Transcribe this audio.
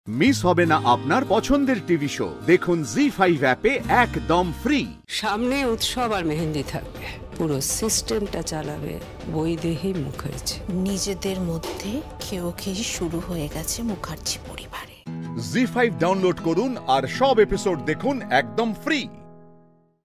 Miss হবে না আপনার পছন্দের টিভি শো। দেখুন জি5 অ্যাপে একদম ফ্রি। সামনে উৎসব আর মেহেন্দি থাকবে, পুরো সিস্টেমটা চালাবে বৈদেহী মুখার্জি। নিজেদের মধ্যে খেয়ে শুরু হয়ে গেছে মুখার্জি পরিবারে। জি5 ডাউনলোড করুন আর সব এপিসোড দেখুন একদম ফ্রি।